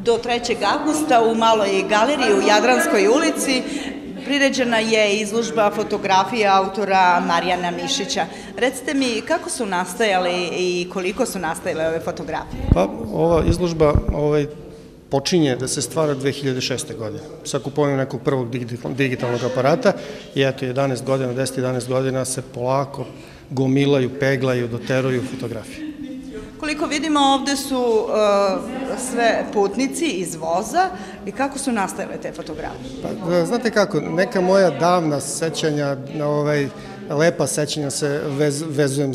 Do 3. avgusta u Maloj galeriji u Jadranskoj ulici priređena je izložba fotografije autora Marijana Mišića. Recite mi kako su nastajale i koliko su nastajale ove fotografije? Pa ova izložba počinje da se stvara 2006. godine sa kupovanjem nekog prvog digitalnog aparata i eto 11 godina, 10-11 godina se polako gomilaju, peglaju, doteruju fotografije. Koliko vidimo, ovde su sve putnici iz voza i kako su nastajale te fotografije? Pa, znate kako, neka moja davna sećanja, lepa sećanja se vezujem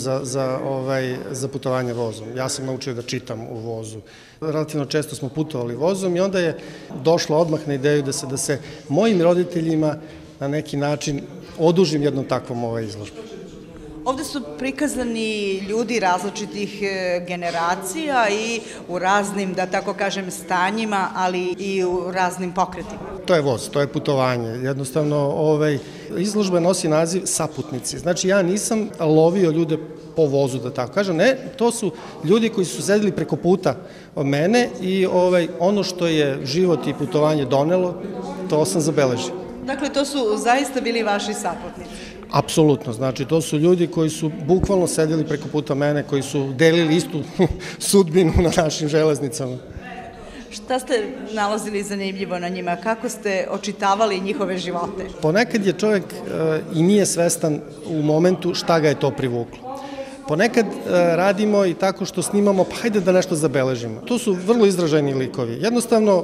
za putovanje vozom. Ja sam naučio da čitam u vozu. Relativno često smo putovali vozom i onda je došlo odmah na ideju da se mojim roditeljima na neki način odužim jednom takvom izložbom. Ovde su prikazani ljudi različitih generacija i u raznim, da tako kažem, stanjima, ali i u raznim pokretima. To je voz, to je putovanje. Jednostavno, izložba nosi naziv Saputnici. Znači, ja nisam lovio ljude po vozu, da tako kažem. Ne, to su ljudi koji su sedeli preko puta od mene i ono što je život i putovanje donelo, to sam zabeležio. Dakle, to su zaista bili vaši saputnici? Apsolutno, znači to su ljudi koji su bukvalno sedeli preko puta mene, koji su delili istu sudbinu na našim železnicama. Šta ste nalazili zanimljivo na njima? Kako ste očitavali njihove živote? Ponekad je čovjek i nije svestan u momentu šta ga je to privuklo. Ponekad radimo i tako što snimamo, pa hajde da nešto zabeležimo. To su vrlo izraženi likovi. Jednostavno,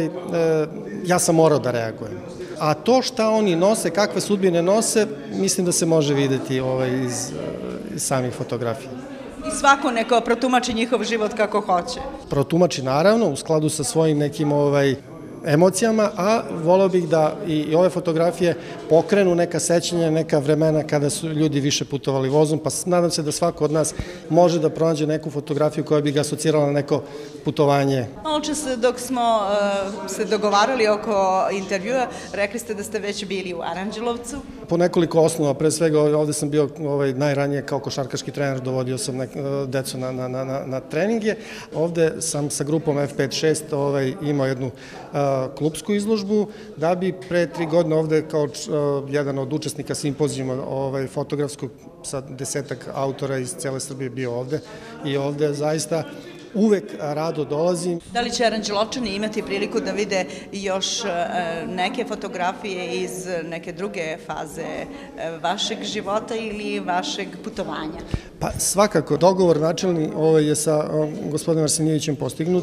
ja sam morao da reagujem. A to šta oni nose, kakve sudbine nose, mislim da se može videti iz samih fotografija. I svako neko protumači njihov život kako hoće? Protumači naravno, u skladu sa svojim nekim emocijama, a voleo bih da i ove fotografije pokrenu neka sećanja, neka vremena kada su ljudi više putovali vozom, pa nadam se da svako od nas može da pronađe neku fotografiju koja bi ga asocirala na neko putovanje. Maločas dok smo se dogovarali oko intervjua, rekli ste da ste već bili u Aranđelovcu. Po nekoliko osnova, pre svega ovde sam bio najranije kao košarkaški trener, dovodio sam decu na treninge. Ovde sam sa grupom F5-6 imao jednu klubsku izložbu, da bi pre 3 godine ovde kao jedan od učesnika simpozijuma fotografskog sa 10-ak autora iz cele Srbije bio ovde i ovde zaista uvek rado dolazim. Da li će Aranđelovčani imati priliku da vide još neke fotografije iz neke druge faze vašeg života ili vašeg putovanja? Pa svakako, dogovor načelni je sa gospodinom Arsenijevićem postignut,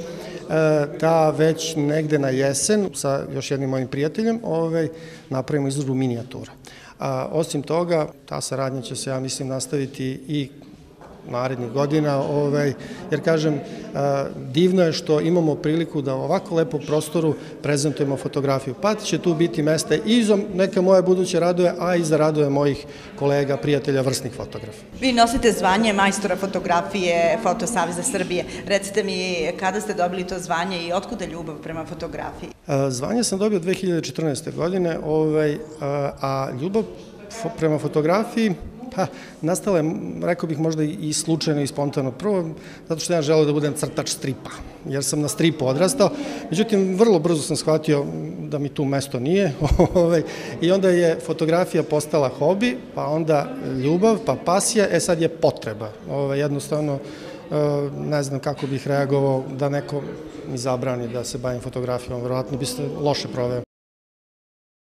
da već negde na jesen sa još jednim mojim prijateljem napravimo izložbu minijatura. Osim toga, ta saradnja će se, ja mislim, nastaviti i narednih godina, jer kažem, divno je što imamo priliku da u ovako lepom prostoru prezentujemo fotografiju. Pa će tu biti mesta i za neke moje buduće radove, a i za radove mojih kolega, prijatelja, vrsnih fotografa. Vi nosite zvanje majstora fotografije Fotosaveza Srbije. Recite mi kada ste dobili to zvanje i otkuda ljubav prema fotografiji? Zvanje sam dobio 2014. godine, a ljubav prema fotografiji nastala je, rekao bih, možda i slučajno i spontano. Prvo, zato što ja želeo da budem crtač stripa, jer sam na stripu odrastao. Međutim, vrlo brzo sam shvatio da mi tu mesto nije i onda je fotografija postala hobi, pa onda ljubav, pa pasija, sad je potreba. Jednostavno, ne znam kako bih reagovao da neko mi zabrani da se bavim fotografijom, verovatno biste loše proveo.